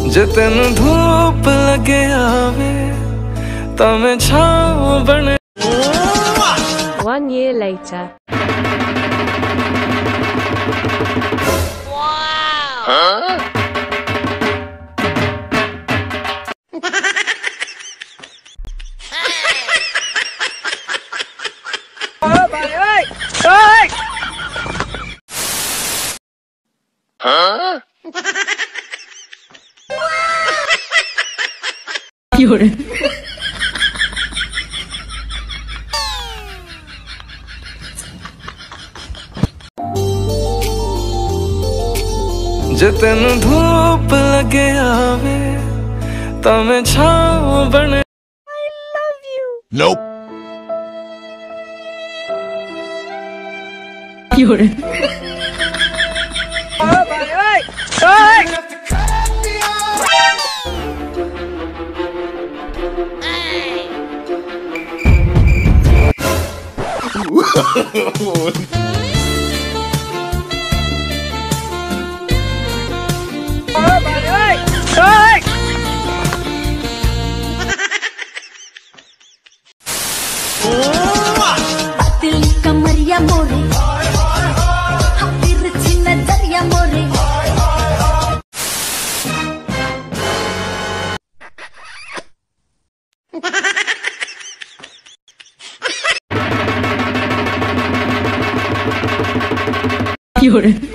जे तेन धूप लगे आवे तमें छाँव बने। 1 year later. Wow! Huh? Huh? जे तेन धूप लगे आवे तमें छाँव बने। I love you. Nope. दिल कमरिया मोरे तिरछी नजरिया मोरे You're